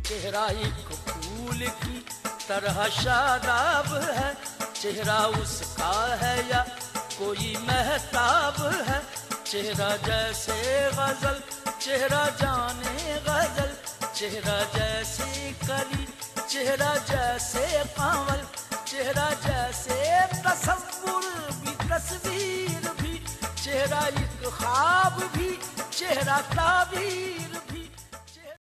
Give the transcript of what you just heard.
चेहरा एक फूल की तरह शादाब है, चेहरा उसका है या कोई महताब है। चेहरा जैसे गजल, चेहरा जाने गजल, चेहरा जैसे कली, चेहरा जैसे कांवल, चेहरा जैसे तसव्वुर भी तस्वीर भी, चेहरा एक ख्वाब भी, चेहरा ताबीर